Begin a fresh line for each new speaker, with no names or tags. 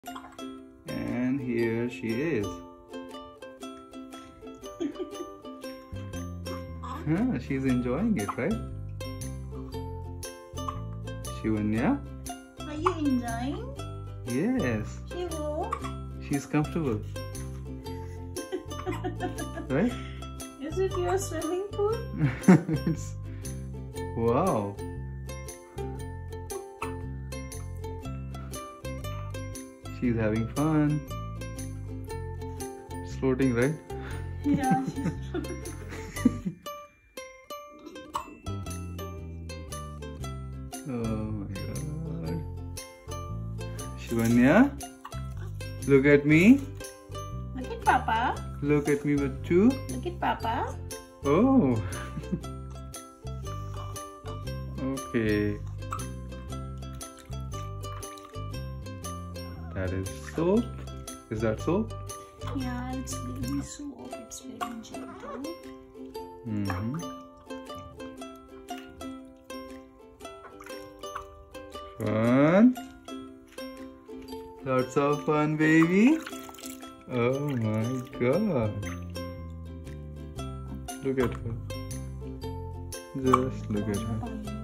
And here she is. She's enjoying it, right? Shivanya?
Are you enjoying?
Yes.
Shivu?
She's comfortable. Right?
Is it your swimming pool?
Wow. She's having fun. It's floating, right?
Yeah, she's floating.
Oh my god. Shivanya, look at me.
Look at Papa.
Look at me, Bachu.
Look at Papa.
Oh. Okay. That is soap. Is that soap?
Yeah, it's baby soap. It's very gentle.
Fun. Lots of fun, baby. Oh my god. Look at her. Just look at her.